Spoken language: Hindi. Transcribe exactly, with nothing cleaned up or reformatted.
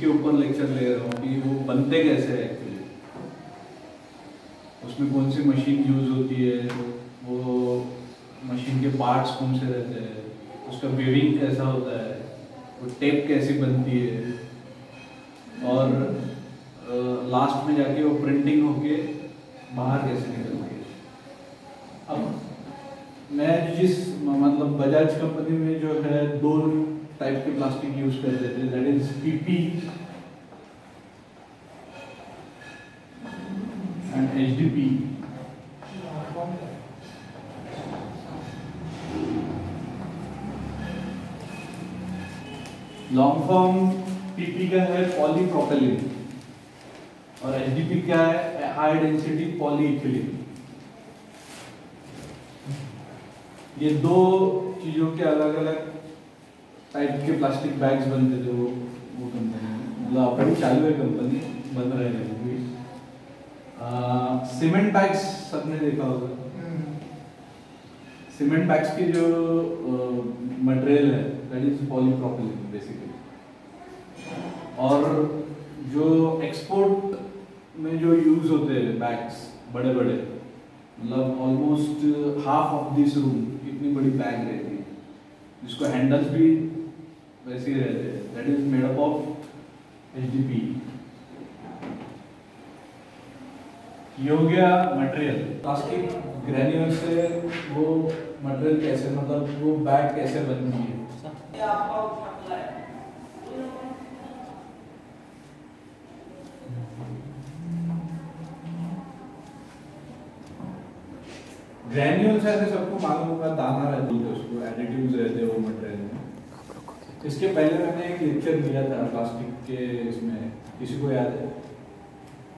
के ऊपर लेक्चर ले रहा हूँ कि वो बनते कैसे हैं एक्चुअली, उसमें कौन सी मशीन यूज होती है, वो मशीन के पार्ट्स कौन से रहते हैं, उसका वेविंग कैसा होता है, वो टेप कैसी बनती है, और लास्ट में जाके वो प्रिंटिंग होके बाहर कैसे निकलती है। अब मैं जिस मतलब बजाज कंपनी में जो है दो टाइप के प्लास्टिक यूज कर रहे थे, that is PP and HDP. Long form PP का है पॉलीप्रोपेलिन और एचडीपी क्या है, हाई डेंसिटी पॉलीइथिलीन। ये दो चीजों के अलग अलग टाइप के प्लास्टिक बैग्स बनते थे वो वो कंपनी, मतलब अपनी चालू है कंपनी, बन रहे हैं वो भी। सीमेंट बैग्स सबने देखा होगा। सीमेंट बैग्स की जो मटेरियल है दैट इज पॉलीप्रोपिलीन बेसिकली। और जो एक्सपोर्ट में जो यूज होते हैं बैग्स बड़े बड़े, मतलब almost half of this room इतनी बड़ी बैग रहती है, जिसको हैंडल्स भी वैसे ही रहते हैं, that is made up of HDP. ये हो गया मटेरियल। प्लास्टिक ग्रेन्यूल से वो मटेरियल कैसे, मतलब वो बैग कैसे बनती है। ग्रेन्यूल्स ऐसे सबको मालूम होगा, दाना रहते हैं, उसको एडिटिव्स रहते हैं वो मटेरियल में। इसके पहले मैंने एक लेक्चर दिया था प्लास्टिक के, इसमें किसी को याद है?